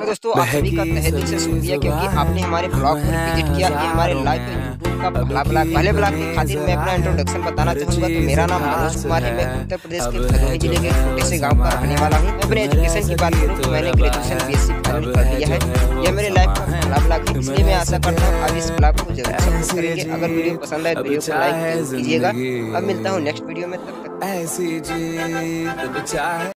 दोस्तों आप सभी का तहे दिल से शुक्रिया क्योंकि आपने हमारे ब्लॉग पर विजिट किया। ये हमारे लाइव यूट्यूब का पहला ब्लॉग। पहले ब्लॉग की खातिर मैं अपना इंट्रोडक्शन बताना चाहूँगा। तो मेरा नाम मनोज कुमार है। मैं उत्तर प्रदेश के भदोही जिले के छोटे से गाँव का रहने वाला हूँ। मैं अपने एजुकेशन की बात करूँ तो मैंने ग्रेजुएशन BSc फाइनल कर लिया है। यह मेरे लाइफ का पहला ब्लॉग है, इसलिए मैं आशा करता हूँ आप इस ब्लॉग को जरूर सपोर्ट करेंगे। अगर वीडियो पसंद आए तो वीडियो को लाइक कीजिएगा। अब मिलता हूँ नेक्स्ट वीडियो में, तब तक।